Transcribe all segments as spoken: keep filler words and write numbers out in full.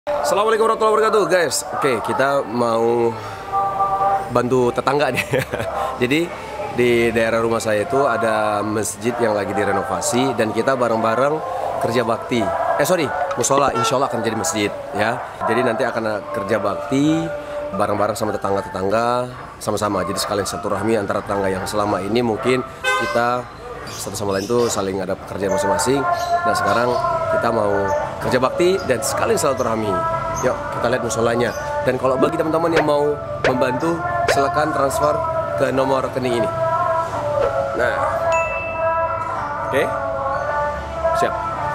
Assalamualaikum warahmatullahi wabarakatuh, guys. Oke, kita mau bantu tetangga nih. Jadi di daerah rumah saya itu ada masjid yang lagi direnovasi dan kita bareng-bareng kerja bakti. Eh sorry, musola insya Allah akan jadi masjid ya. Jadi nanti akan kerja bakti bareng-bareng sama tetangga-tetangga sama-sama. Jadi sekalian silaturahmi antara tetangga yang selama ini mungkin kita satu sama lain itu saling ada pekerjaan masing-masing. Nah sekarang kita mau kerja bakti dan sekalian silaturahmi. Yuk kita lihat musolanya. Dan kalau bagi teman-teman yang mau membantu, silakan transfer ke nomor rekening ini. Nah, oke, okay. Siap.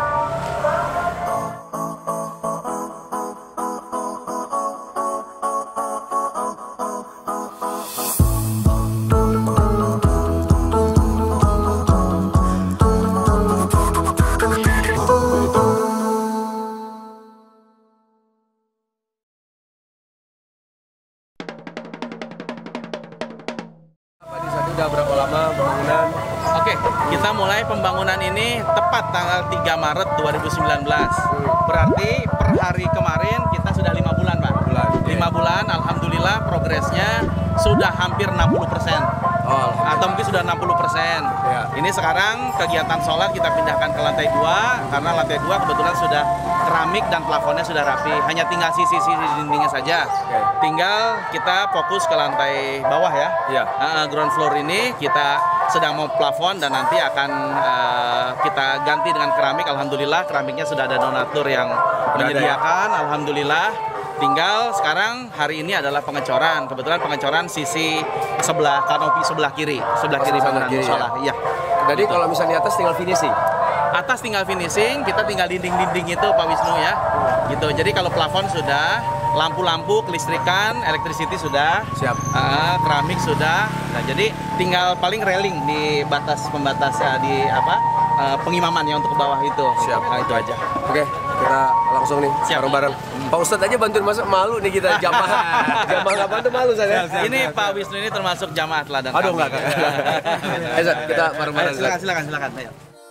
Udah berapa lama pembangunan? Oke, kita mulai pembangunan ini tepat tanggal tiga Maret dua ribu sembilan belas. Berarti per hari kemarin kita sudah lima bulan, Pak. Bulan, lima bulan, alhamdulillah progresnya sudah hampir enam puluh persen. Oh, atau mungkin sudah enam puluh persen. Ya. Ini sekarang kegiatan sholat kita pindahkan ke lantai dua karena lantai dua kebetulan sudah keramik dan plafonnya sudah rapi. Hanya tinggal sisi-sisi dindingnya saja. Okay. Tinggal kita fokus ke lantai bawah ya. Ya. Uh, ground floor ini kita sedang mau plafon dan nanti akan uh, kita ganti dengan keramik. Alhamdulillah keramiknya sudah ada donatur yang menyediakan. Ya? Alhamdulillah. Tinggal sekarang hari ini adalah pengecoran. Kebetulan pengecoran sisi sebelah kanopi sebelah kiri, sebelah kiri bangunan musola. Iya. Jadi gitu. Kalau misalnya di atas tinggal finishing. Atas tinggal finishing, kita tinggal dinding-dinding itu Pak Wisnu ya. Gitu. Jadi kalau plafon sudah, lampu-lampu, kelistrikan, electricity sudah. Siap. Uh, keramik sudah. Nah, jadi tinggal paling railing di batas pembatas uh, di apa? Uh, pengimaman yang untuk ke bawah itu. Siap. Nah, itu aja. Oke, kita langsung nih bareng-bareng. Pak Ustadz aja bantuin masuk, malu nih kita jamaah. Jamaah nggak bantu malu saya. Ini Pak Wisnu ini termasuk jamaah teladan. Aduh enggak, enggak. Ayo Zat, kita bareng-bareng. Silakan, silakan, silakan. Ayo.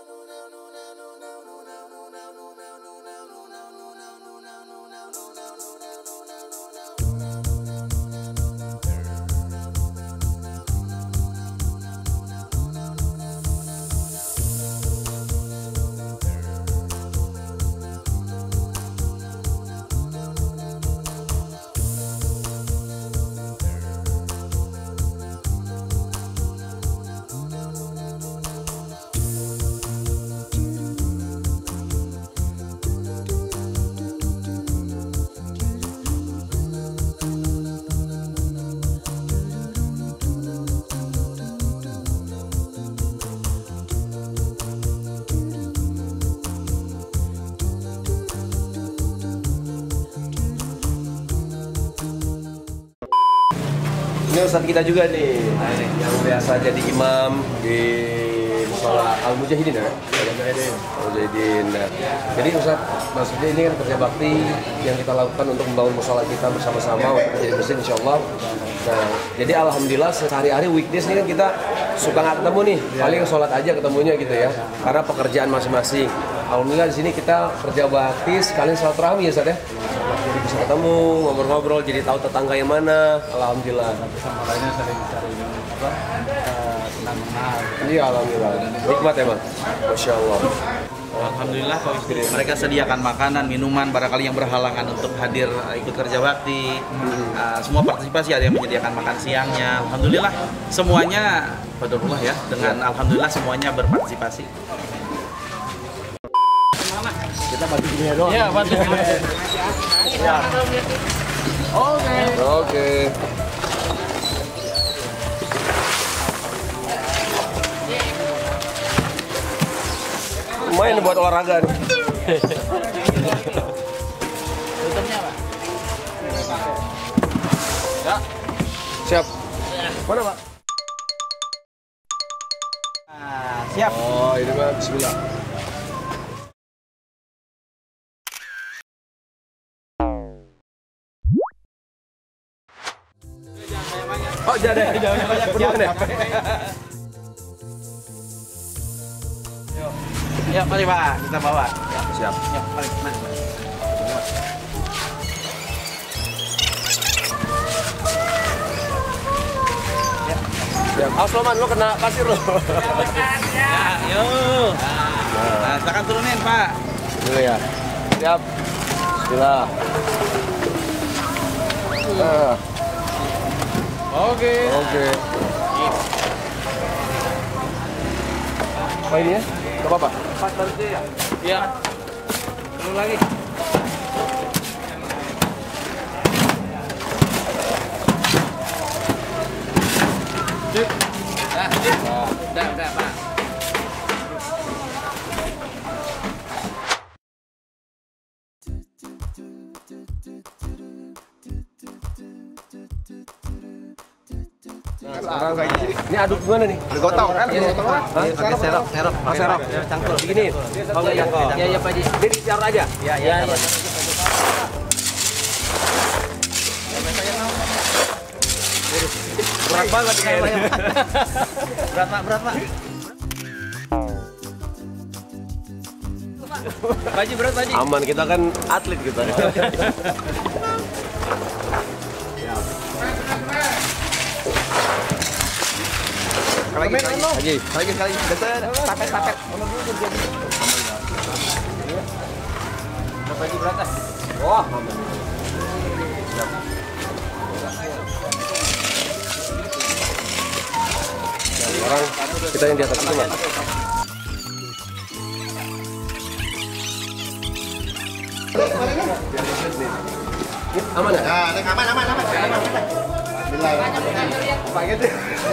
Ini Ustadz kita juga nih, nah, ini yang biasa jadi imam di musola Al Mujahidin ya? Al Mujahidin. Nah, jadi Ustadz, maksudnya ini kan kerja bakti yang kita lakukan untuk membangun musola kita bersama-sama untuk menjadi masjid insya Allah. Nah, jadi alhamdulillah sehari-hari weekdays ini kan kita suka nggak ketemu nih, paling sholat aja ketemunya gitu ya, karena pekerjaan masing-masing. Alhamdulillah di sini kita kerja bakti sekalian silaturahmi ya Ustadz ya. Jadi bisa ketemu, ngobrol-ngobrol, jadi tahu tetangga yang mana. Alhamdulillah. Sama lainnya sering-sering apa? Senang mengenal. Iya, alhamdulillah. Nikmat ya, Mas. Masya Allah. Alhamdulillah Pak Wisnu. Mereka sediakan makanan, minuman, barangkali yang berhalangan untuk hadir uh, ikut kerja bakti. Uh, semua partisipasi, ada yang menyediakan makan siangnya. Alhamdulillah semuanya, Fadlullah ya, dengan alhamdulillah semuanya berpartisipasi. Kita bantu dunia doang. Iya, bantu. Ya. Oke. Oke. Lumayan buat olahraga nih. Tutupnya Pak. Ya. Siap. Mana Pak? Nah, siap. Oh ini Pak, bismillah. Oh jangan deh, jangan banyak penuh deh. Yuk, mari Pak, kita bawa. Siap. Yuk, mari. Mari. Awas Loman, lo kena pasir lo. Ya, yuk. Nah, silakan turunin, Pak. Dulu ya. Siap. Bismillah. Nah. Oke. Oke. Apa ini ya? Gak apa-apa? Empat berarti ya? Iya. Turun lagi. Sip. Dah, sip. Dah, dah, Pak. Nah, sekarang ini aduk gimana nih? Ada gotong kan? Iya, Gotong kan? pakai serok, serok, pakai serok. Cangkul. Begini. Oh enggak ya? Iya, iya Pak Haji. Ini ditaruh aja. Iya, iya. Berat banget kayaknya. Berat, Pak, berat, Pak. Pak Haji, berat, Pak Haji. Aman, kita kan atlet kita. Lagi, lagi, Haji. lagi, lagi, betul. Tapet, tapet. Pak Haji, berat, ah. Wah, sekarang kita yang di atas itu Mas. Ini aman ya? Nah, ini aman, aman, aman. Apa gitu?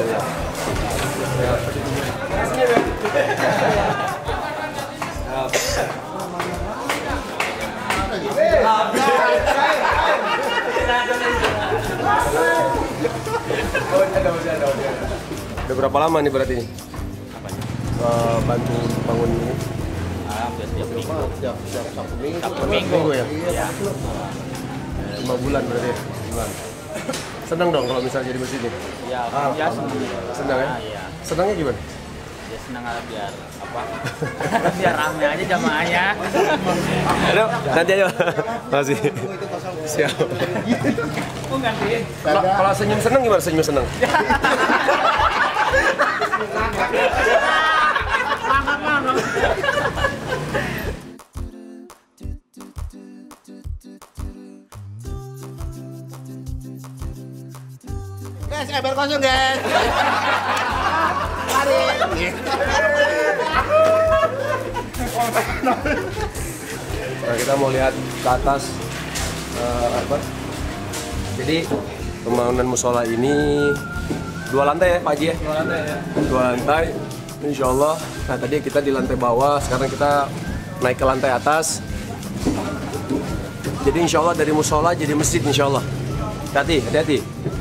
Udah berapa lama nih berarti ini? Uh, bantu bangun ini? Hampir tiap minggu. Setiap setiap Sabtu minggu. Sabtu minggu ya? Iya. Lima bulan berarti ya? Bulan. Senang dong kalau misalnya jadi masjid ini? Ya, Ah, ya senang. Senang ya? Ah, iya. Senangnya gimana? Ya senang aja biar apa? Biar rame aja jamaahnya. Aduh, nanti aja. Makasih. Siap. Aku gantiin. Kalau kalau senyum senang gimana? Senyum senang? Guys, ember kosong, guys. Mari. Nah, kita mau lihat ke atas eh, apa? Jadi pembangunan musola ini dua lantai ya Pak Haji ya? Dua lantai ya. Dua lantai, insya Allah. Nah tadi kita di lantai bawah, sekarang kita naik ke lantai atas. Jadi insya Allah dari musola jadi masjid insya Allah. Hati-hati, hati-hati.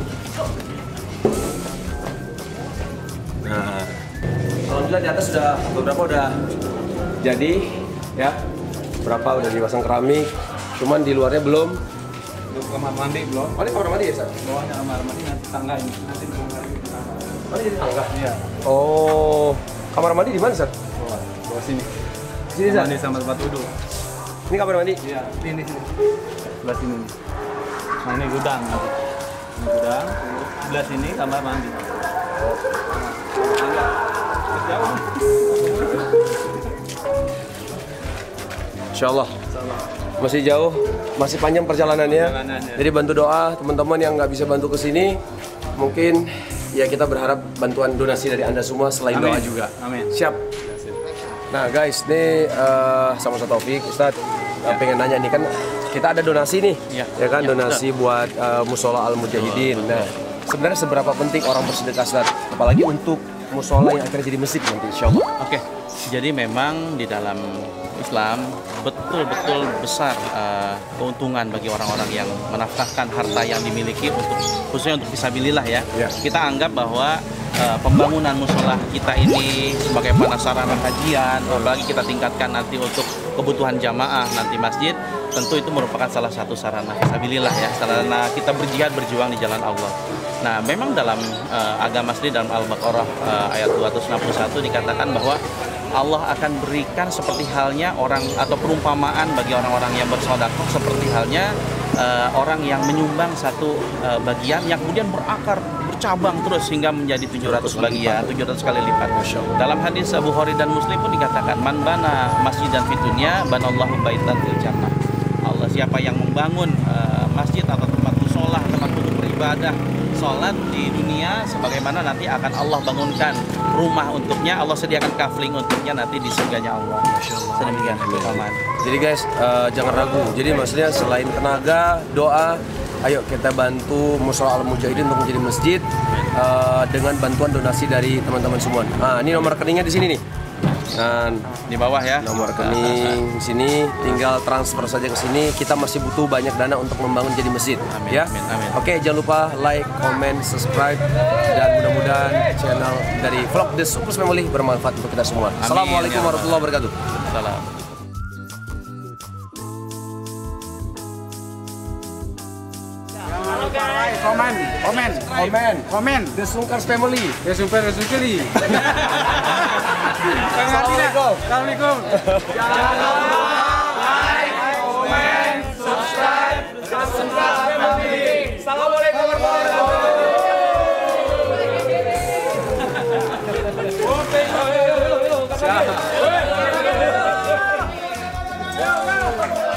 Nah, alhamdulillah di atas sudah beberapa udah jadi ya. Berapa udah dipasang keramik, cuman di luarnya belum. Belum kamar mandi belum? Oh ini kamar mandi ya, Sat? Bawahnya kamar mandi nanti tangga ini. Nanti kamar mandi. Oh ini di tangga? Iya. Oh, kamar mandi di mana, Sat? Bawah, bawah sini. Sini, Sat? Mandi sama tempat duduk. Ini kamar mandi? Iya, ini sini. Sebelah sini. Nah ini gudang. Nanti. Ini gudang. Sebelah sini kamar mandi. Oh. Jauh. Insya Allah. Masih jauh, masih panjang perjalanannya. Perjalanannya. Jadi bantu doa teman-teman yang nggak bisa bantu ke sini. Mungkin ya kita berharap bantuan donasi dari Anda semua selain Amin. doa juga. Amin. Siap. Nah guys, ini uh, sama Ustaz Taufik, Ustaz ya. pengen nanya nih kan kita ada donasi nih, Ya. ya kan Ya, donasi buat uh, Musola Al Mujahidin. Nah, sebenarnya seberapa penting orang bersedekah, Ustaz? Apalagi untuk musola yang akhirnya jadi masjid nanti, insya Allah. Oke, jadi memang di dalam Islam betul-betul besar uh, keuntungan bagi orang-orang yang menafkahkan harta yang dimiliki untuk khususnya untuk fisabilillah ya. Ya. Kita anggap bahwa uh, pembangunan musola kita ini sebagai sarana kajian, apalagi kita tingkatkan nanti untuk kebutuhan jamaah nanti masjid, tentu itu merupakan salah satu sarana fisabilillah ya, sarana kita berjihad berjuang di jalan Allah. Nah, memang dalam uh, agama sendiri dalam Al-Baqarah uh, ayat dua ratus enam puluh satu dikatakan bahwa Allah akan berikan seperti halnya orang atau perumpamaan bagi orang-orang yang bersedekah seperti halnya uh, orang yang menyumbang satu uh, bagian yang kemudian berakar, bercabang terus hingga menjadi tujuh ratus bagian, tujuh ratus kali lipat. Dalam hadis Abu Bukhari dan Muslim pun dikatakan, man bana masjidan fid dunya banallahu baitan fil jannah. Allah, siapa yang membangun uh, masjid atau tempat musholah, tempat untuk beribadah, sholat di dunia, sebagaimana nanti akan Allah bangunkan rumah untuknya, Allah sediakan kafling untuknya nanti di surganya Allah. Sedemikian keutamaan. Jadi guys, uh, jangan ragu. Jadi maksudnya selain tenaga, doa, ayo kita bantu Mushola Al Mujahidin untuk menjadi masjid uh, dengan bantuan donasi dari teman-teman semua. Nah, ini nomor rekeningnya di sini nih. Dan Di bawah ya. nomor rekening sini, tinggal transfer saja ke sini. Kita masih butuh banyak dana untuk membangun jadi masjid. Amin, Ya. amin, amin. Oke, jangan lupa like, comment, subscribe, dan mudah-mudahan channel dari Vlog The Sukus Family bermanfaat untuk kita semua. Assalamualaikum ya warahmatullahi wabarakatuh. Salam. Komen, komen, Komen, komen. The Sungkars Family. Ya super sekali. Assalamualaikum. Assalamualaikum. Jangan lupa like, komen, subscribe, The Sungkars Family. Assalamualaikum warahmatullahi wabarakatuh.